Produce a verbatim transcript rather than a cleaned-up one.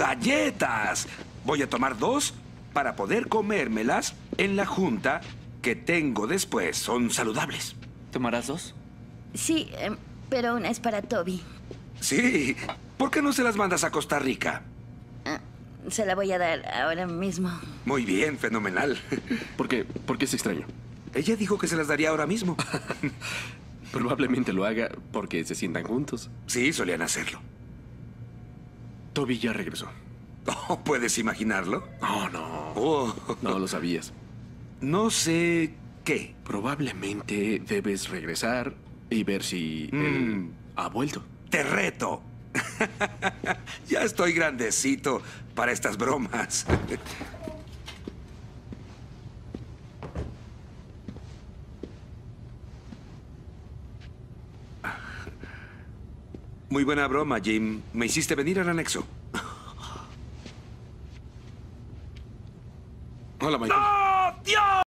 galletas! Voy a tomar dos para poder comérmelas en la junta que tengo después. Son saludables. ¿Tomarás dos? Sí, eh, pero una es para Toby. Sí. ¿Por qué no se las mandas a Costa Rica? Ah, se la voy a dar ahora mismo. Muy bien, fenomenal. ¿Por qué? ¿Por qué es extraño? Ella dijo que se las daría ahora mismo. Probablemente lo haga porque se sientan juntos. Sí, solían hacerlo. Toby ya regresó. Oh, ¿puedes imaginarlo? Oh, no. Oh. No lo sabías. No sé qué. Probablemente debes regresar y ver si Mm. él ha vuelto. Te reto. Ya estoy grandecito para estas bromas. Muy buena broma, Jim. Me hiciste venir al anexo. Hola, Michael. ¡No! ¡Dios!